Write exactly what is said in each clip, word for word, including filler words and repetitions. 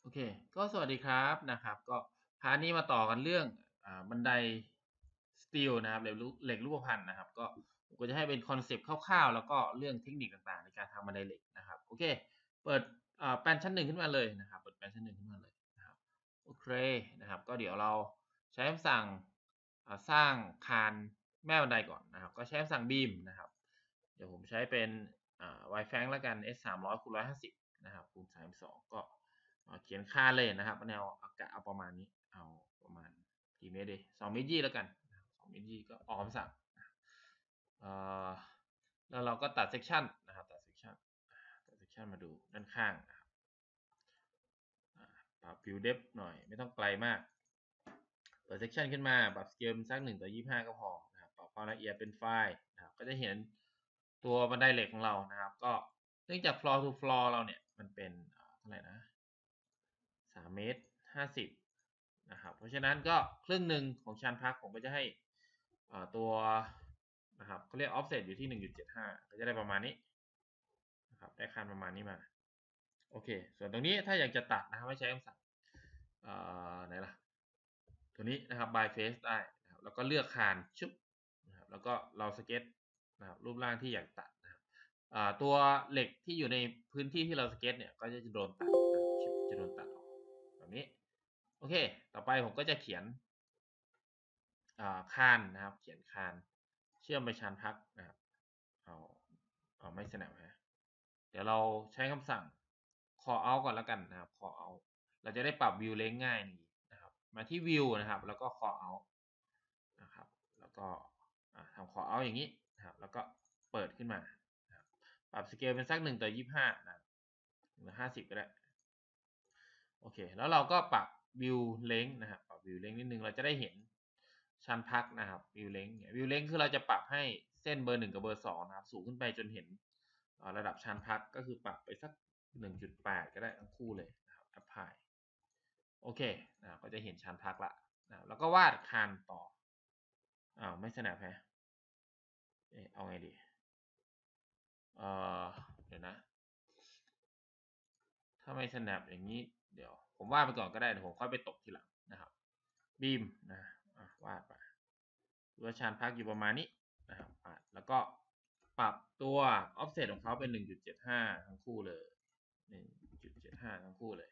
เคก็สวัสดีครับนะครับก็พาร์ทนี้มาต่อกันเรื่องอ่าบันไดสตีลนะครับเหล็กรูปเหล็กรูปพรรณนะครับก็ผมก็จะให้เป็นคอนเซปต์คร่าวๆแล้วก็เรื่องเทคนิคต่างๆในการทำบันไดเหล็กนะครับโอเคเปิดอ่าแปลนชั้นหนึ่งขึ้นมาเลยนะครับเปิดแปลนชั้นหนึ่งขึ้นมาเลยนะครับโอเคนะครับก็เดี๋ยวเราใช้คำสั่งอ่าสร้างคานแม่บันไดก่อนนะครับก็ใช้คำสั่ง beam นะครับเดี๋ยวผมใช้เป็นอ่า y f a n แล้วกัน s สามร้อยคูณร้อยห้าสิบนะครับคูณสามสิบสองก็ เขียนค่าเลยนะครับแนวอากาศเอาประมาณนี้เอาประมาณกี่เมตรดีสองเมตรยี่แล้วกันสองเมตรยี่ก็ออกคำสั่งแล้วเราก็ตัดเซกชันนะครับตัดเซกชันตัดเซกชันมาดูด้านข้างนะครับปรับฟิวเดฟหน่อยไม่ต้องไกลมากเปิดเซกชันขึ้นมาปรับสเกลสักหนึ่งต่อยี่สิบห้าก็พอนะครับปรับความละเอียดเป็นไฟล์นะครับก็จะเห็นตัวบันไดเหล็กของเรานะครับก็เนื่องจาก floor to floor เราเนี่ยมันเป็นเท่าไหร่นะสามเมตรห้าสิบนะครับเพราะฉะนั้นก็ครึ่งหนึ่งของชั้นพักผมก็จะให้ตัวนะครับเขาเรียก offset อยู่ที่ หนึ่งจุดเจ็ดห้า ก็จะได้ประมาณนี้นะครับได้คันประมาณนี้มาโอเคส่วนตรงนี้ถ้าอยากจะตัดนะครับไม่ใช้คำสั่งไหนล่ะตัวนี้นะครับ by face ได้นะครับแล้วก็เลือกคานชุบนะครับแล้วก็เราสเก็ตนะครับรูปร่างที่อยากตัดนะครับตัวเหล็กที่อยู่ในพื้นที่ที่เราสเก็ตเนี่ยก็จะโดนตัดจะโดนตัดออกแบบนี้โอเคต่อไปผมก็จะเขียนคานนะครับเขียนคานเชื่อมไปชานพักนะครับเอาเอาไม่สนับฮะเดี๋ยวเราใช้คำสั่ง call out ก่อนแล้วกันนะครับ call out เราจะได้ปรับ view length ง่ายนี่นะครับมาที่ view นะครับแล้วก็ call out นะครับแล้วก็ทำ call out อย่างนี้นะครับแล้วก็เปิดขึ้นมาปรับสเกลเป็นสักหนึ่งต่อยี่สิบห้านะหรือห้าสิบก็ได้โอเคแล้วเราก็ปรับ view length นะครับปรับ view length นิดนึงเราจะได้เห็นชั้นพักนะครับ view length view length คือเราจะปรับให้เส้นเบอร์หนึ่งกับเบอร์สองนะครับสูงขึ้นไปจนเห็นระดับชั้นพักก็คือปรับไปสัก หนึ่งจุดแปด ก็ได้ทั้งคู่เลยนะครับ apply โอเคนะก็จะเห็นชั้นพักละนะแล้วก็วาดคานต่ออ้าวไม่ snap แฮะเอ๊ะเอาไงดีเออเดี๋ยวนะถ้าไม่ snap อย่างนี้เดี๋ยวผมวาดไปก่อนก็ได้เดี๋ยวผมค่อยไปตกทีหลังนะครับบีมนะวาดไปตัวชานพักอยู่ประมาณนี้นะครับแล้วก็ปรับตัว offset ของเขาเป็น หนึ่งจุดเจ็ดห้า ทั้งคู่เลย หนึ่งจุดเจ็ดห้า ทั้งคู่เลย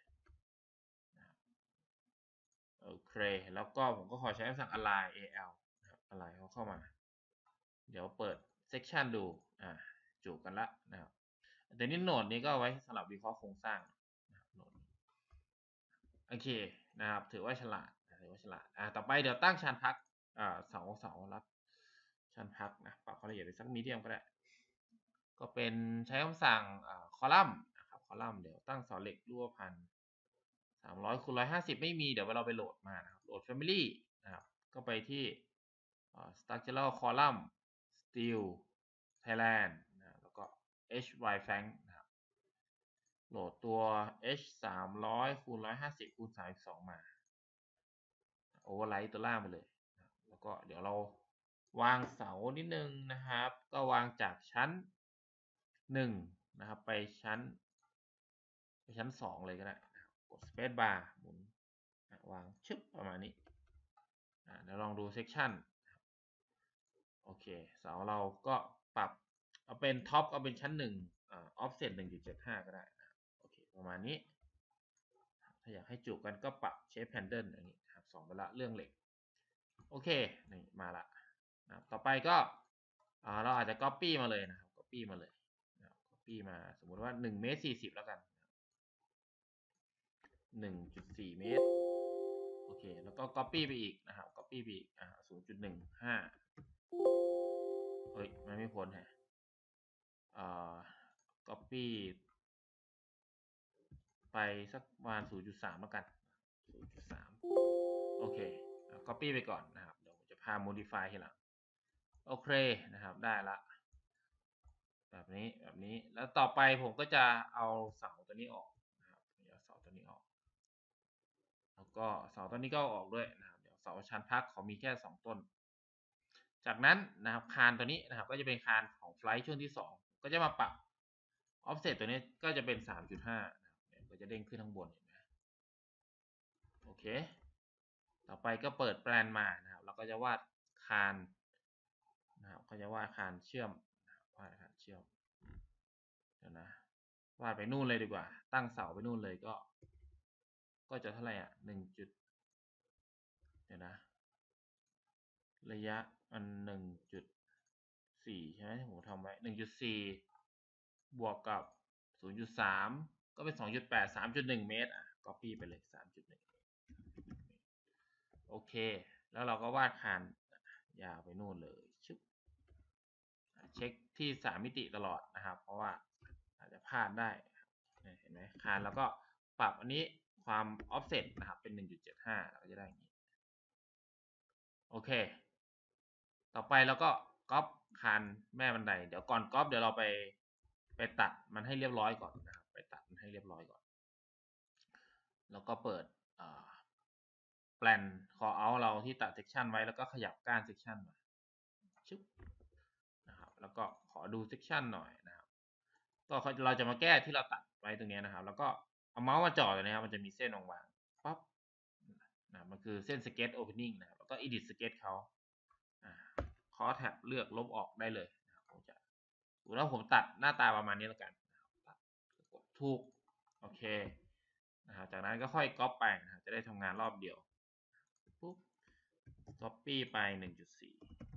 โอเคแล้วก็ผมก็ขอใช้คำสั่ง align al นะครับ align เขาเข้ามาเดี๋ยวเปิด section ดูอ่าจูบกันละนะครับแต่นี่โหนดนี้ก็ไว้สำหรับวิเคราะห์โครงสร้างนะครับโหนดโอเคนะครับถือว่าฉลาดถือว่าฉลาดอ่าต่อไปเดี๋ยวตั้งชานพักอ่าเสาเสารับชานพักนะปรับความละเอียดไปสักมีเดียมก็ได้ก็เป็นใช้คำสั่งอ่าคอลัมน์นะครับคอลัมน์เดี๋ยวตั้งเสาเหล็กรูปพรรณสามร้อยคูณร้อยห้าสิบไม่มีเดี๋ยวเราไปโหลดมานะครับโหลด Family นะครับก็ไปที่ structural column steel Thailand นะแล้วก็ h y frank นะครับโหลดตัว h สามร้อยคูณร้อยห้าสิบคูณสามสิบสองมาโอเวอร์ไลท์ตัวล่างไปเลยแล้วก็เดี๋ยวเราวางเสานิดนึงนะครับก็วางจากชั้นหนึ่งนะครับไปชั้นไปชั้นสองเลยก็ได้กด space bar หมุนวางชึบประมาณนี้เดี๋ยวลองดูเซกชันโอเคเสาเราก็ปรับเอาเป็นท็อปเอาเป็นชั้นหนึ่งออฟเซ็ตหนึ่งจุดเจ็ดห้าก็ได้โอเคประมาณนี้ถ้าอยากให้จูบกันก็ปรับเชฟแฮนเดิลอย่างนี้ครับสองไปละเรื่องเหล็กโอเคนี่มาละนะต่อไปก็เราอาจจะ copy มาเลยนะครับ copy มาเลยนะ copy มาสมมติว่าหนึ่งเมตรสี่สิบแล้วกัน หนึ่งจุดสี่เมตรโอเคแล้วก็ copy ไปอีกนะครับ copy ไปอีกอ่า ศูนย์จุดหนึ่งห้า เฮ้ยมันไม่พ้นฮะอ่า copy ไปสักประมาณ ศูนย์จุดสาม แล้วกัน ศูนย์จุดสาม โอเค copy ไปก่อนนะครับเดี๋ยวผมจะพา modify ทีหลังโอเคนะครับได้ละแบบนี้แบบนี้แล้วต่อไปผมก็จะเอาเสาตัวนี้ออกนะครับเอาเสาตัวนี้ออกแล้วก็เสาตัวนี้ก็ออกด้วยนะครับเดี๋ยวเสาชั้นพักเขามีแค่สองต้นจากนั้นนะครับคานตัวนี้นะครับก็จะเป็นคานของไฟล์ช่วงที่สองก็จะมาปรับ offset ตัวนี้ก็จะเป็น สามจุดห้า นะครับก็จะเด้งขึ้นข้างบนเห็นไหมโอเคต่อไปก็เปิดแปลนมานะครับเราก็จะวาดคานนะครับก็จะวาดคานเชื่อมวาดคานเชื่อมเดี๋ยวนะวาดไปนู่นเลยดีกว่าตั้งเสาไปนู่นเลยก็ก็จะเท่าไหร่อ่ะหนึ่งจุดเดี๋ยวนะระยะมันหนึ่งจุดสี่ใช่ไหมที่ผมทำไว้หนึ่งจุดสี่บวกกับศูนย์จุดสามก็เป็นสองจุดแปด สามจุดหนึ่งเมตรอ่ะ copy ไปเลย สามจุดหนึ่งโอเคแล้วเราก็วาดคานยาวไปนู่นเลยชึบเช็คที่สามมิติตลอดนะครับเพราะว่าอาจจะพลาดได้เห็นไหมคานแล้วก็ปรับอันนี้ความ offset นะครับเป็น หนึ่งจุดเจ็ดห้า เราก็จะได้อย่างนี้โอเคต่อไปเราก็ก๊อปคานแม่บันไดเดี๋ยวก่อนก๊อปเดี๋ยวเราไปไปตัดมันให้เรียบร้อยก่อนนะครับไปตัดมันให้เรียบร้อยก่อนแล้วก็เปิดแปลน call out เราที่ตัด section ไว้แล้วก็ขยับก้าน section มาชึบนะครับแล้วก็ขอดู section หน่อยนะครับก็เราจะมาแก้ที่เราตัดไว้ตรงนี้นะครับแล้วก็เอาเมาส์มาจ่อตรงนี้ครับมันจะมีเส้นวางๆปั๊บนะมันคือเส้น sketch opening นะครับแล้วก็ edit sketch เขาขอแท็บเลือกลบออกได้เลยนะครับผมจะดูแล้วผมตัดหน้าตาประมาณนี้แล้วกันตัดกดถูกโอเคนะครับจากนั้นก็ค่อยก๊อปไปนะครับจะได้ทำงานรอบเดียวปุ๊บ copy ไป หนึ่งจุดสี่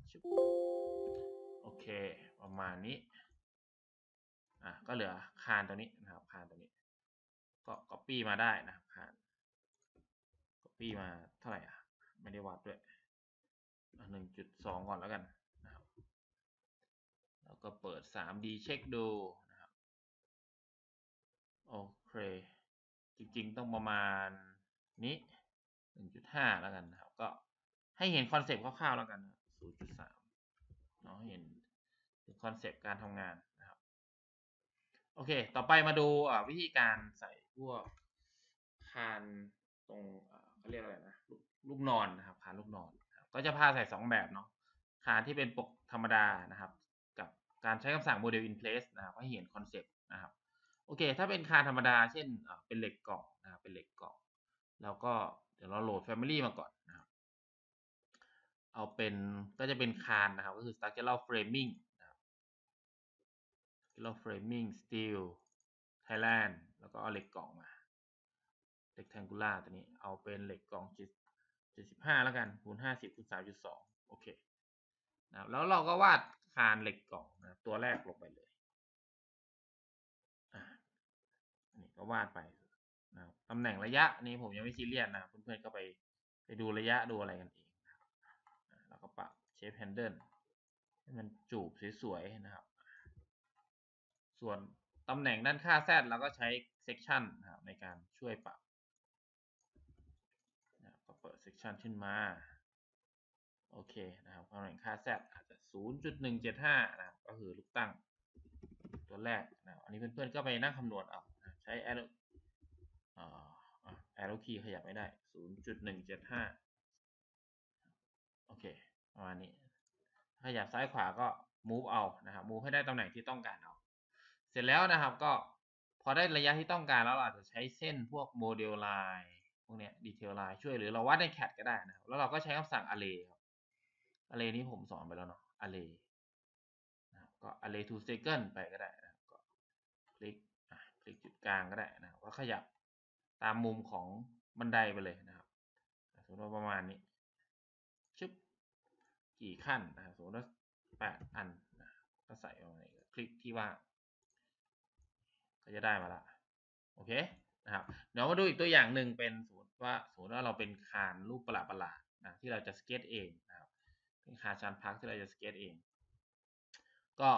โอเคประมาณนี้อ่ะก็เหลือคานตัวนี้นะครับคานตัวนี้ก็ copy มาได้นะครับคาน copy มาเท่าไหร่อ่ะไม่ได้วัดด้วย หนึ่งจุดสอง ก่อนแล้วกันนะครับแล้วก็เปิด ทรีดี เช็คดูนะครับโอเคจริงๆต้องประมาณนี้ หนึ่งจุดห้า แล้วกันนะครับก็ให้เห็นคอนเซปต์คร่าวๆแล้วกัน ศูนย์จุดสาม เนาะให้เห็นถึงคอนเซปต์การทำงานนะครับโอเคต่อไปมาดูวิธีการใส่พวกคานตรงเขาเรียกอะไรนะลูกนอนนะครับคานลูกนอนก็จะพาใส่สองแบบเนาะคานที่เป็นปกธรรมดานะครับกับการใช้คำสั่ง model in place นะครับให้เห็นคอนเซปต์นะครับโอเคถ้าเป็นคานธรรมดาเช่นเป็นเหล็กกล่องนะครับเป็นเหล็กกล่องแล้วก็เดี๋ยวเราโหลด Family มาก่อนนะครับเอาเป็นก็จะเป็นคานนะครับก็คือ structural framing นะครับ structural framing steel Thailand แล้วก็เอาเหล็กกล่องมา rectangular ตัวนี้เอาเป็นเหล็กกล่องเจ็ดสิบห้าแล้วกันคูณห้าสิบคูณ สามจุดสอง โอเคนะแล้วเราก็วาดคานเหล็กกล่องนะตัวแรกลงไปเลยอ่ะนี่ก็วาดไปนะตำแหน่งระยะนี้ผมยังไม่ซีเรียสนะเพื่อนๆก็ไปไปดูระยะดูอะไรกันเองนะแล้วก็ปรับเชฟแฮนเดิลให้มันจูบสวยๆนะครับส่วนตำแหน่งด้านค่า Z เราก็ใช้ section นะครับในการช่วยปรับนะก็เปิด section ขึ้นมาโอเคนะครับตำแหน่งค่า Z อาจจะ ศูนย์จุดหนึ่งเจ็ดห้า นะครับก็คือลูกตั้งตัวแรกนะอันนี้เพื่อนๆก็ไปนั่งคำนวณเอาใช้ arrow อ่า arrow key ขยับไม่ได้ ศูนย์จุดหนึ่งเจ็ดห้า โอเคประมาณนี้ขยับซ้ายขวาก็ move เอานะครับ move ให้ได้ตำแหน่งที่ต้องการเอาเสร็จแล้วนะครับก็พอได้ระยะที่ต้องการแล้วเราอาจจะใช้เส้นพวก model line พวกเนี้ย detail line ช่วยหรือเราวัดใน แคท ก็ได้นะครับแล้วเราก็ใช้คำสั่ง array ครับ array นี้ผมสอนไปแล้วเนาะ array นะครับก็ array to second ไปก็ได้นะครับก็คลิกคลิกจุดกลางก็ได้นะครับก็ขยับตามมุมของบันไดไปเลยนะครับสมมติว่าประมาณนี้ชึบกี่ขั้นนะครับสมมติว่าแปดอันนะก็ใส่ลงไปคลิกที่ว่างก็จะได้มาละโอเคนะครับเดี๋ยวมาดูอีกตัวอย่างหนึ่งเป็นสมมติว่าสมมติว่าเราเป็นคานรูปประหลาดๆนะที่เราจะสเก็ตเองนะครับเป็นคานชานพักที่เราจะสเก็ตเองก็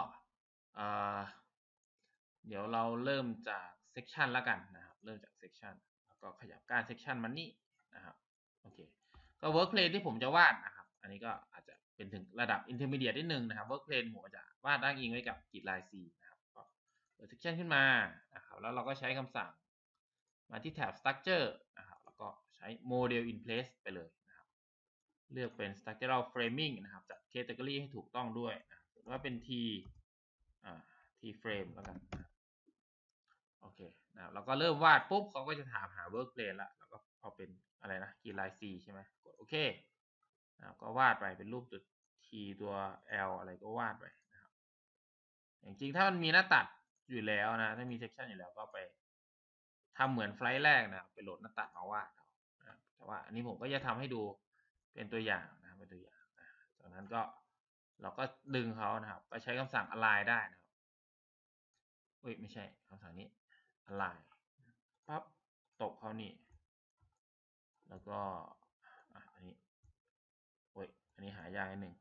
เดี๋ยวเราเริ่มจากเซกชันแล้วกันนะครับเริ่มจากเซกชันแล้วก็ขยับก้านเซกชันมันนี่นะครับโอเคก็เวิร์กเพลนที่ผมจะวาดนะครับอันนี้ก็อาจจะเป็นถึงระดับอินเทอร์มีเดียตนิดนึงนะครับเวิร์กเพลนผมจะวาดด้านอิงไว้กับกริดลาย C นะครับก็เปิดเซกชันขึ้นมานะครับแล้วเราก็ใช้คำสั่งมาที่แถบ structure นะครับแล้วก็ใช้ model in place ไปเลยนะครับเลือกเป็น structural framing นะครับจัด category ให้ถูกต้องด้วยนะครับว่าเป็น T อ่า T frame แล้วกันโอเคนะแล้วก็เริ่มวาดปุ๊บเขาก็จะถามหา work plane ละแล้วก็เอาเป็นอะไรนะกีไลน์ C ใช่ไหมกดโอเคนะก็วาดไปเป็นรูปตัว T ตัว L อะไรก็วาดไปนะครับจริงๆถ้ามันมีหน้าตัดอยู่แล้วนะถ้ามีเซกชันอยู่แล้วก็ไปทำเหมือนไฟล์แรกนะครับไปโหลดหน้าตัดมาวาดเอานะแต่ว่าอันนี้ผมก็จะทำให้ดูเป็นตัวอย่างนะเป็นตัวอย่างนะจากนั้นก็เราก็ดึงเขานะครับก็ใช้คำสั่ง align ได้นะครับเอ้ยไม่ใช่คำสั่งนี้ align ปั๊บตกเขานี่แล้วก็อ่ะอันนี้โอ้ยอันนี้หายากนิดหนึ่ง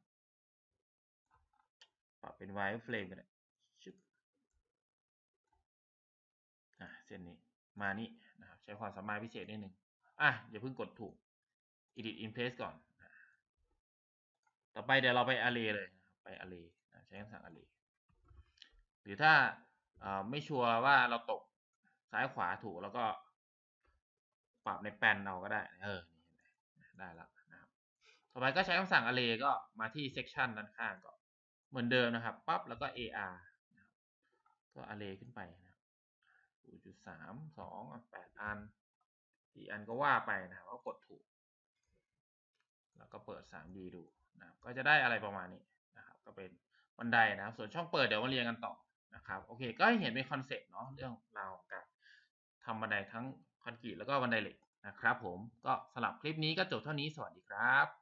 ปรับเป็น wire frame กันเลยชึบอ่ะเส้นนี้มานี่นะครับใช้ความสามารถพิเศษนิดหนึ่งอ่ะอย่าเพิ่งกดถูก edit in place ก่อนต่อไปเดี๋ยวเราไป array เลยนะครับไป array ใช้คำสั่ง array หรือถ้าไม่ชัวร์ว่าเราตกซ้ายขวาถูกแล้วก็ปรับในแปลนเอาก็ได้เออได้แล้วนะครับต่อไปก็ใช้คำสั่ง array ก็มาที่ section ด้านข้างก็เหมือนเดิมนะครับปั๊บแล้วก็ ar ก็ array ขึ้นไปนะครับ ศูนย์จุดสาม สอง แปด อันกี่อันก็ว่าไปนะครับก็กดถูกแล้วก็เปิด ทรี ดี ดูนะครับก็จะได้อะไรประมาณนี้นะครับก็เป็นบันไดนะครับส่วนช่องเปิดเดี๋ยวมาเรียนกันต่อนะครับโอเคก็ให้เห็นเป็นคอนเซ็ปต์เนาะเรื่องราวของการทำบันไดทั้งคอนกรีตแล้วก็บันไดเหล็กนะครับผมก็สำหรับคลิปนี้ก็จบเท่านี้สวัสดีครับ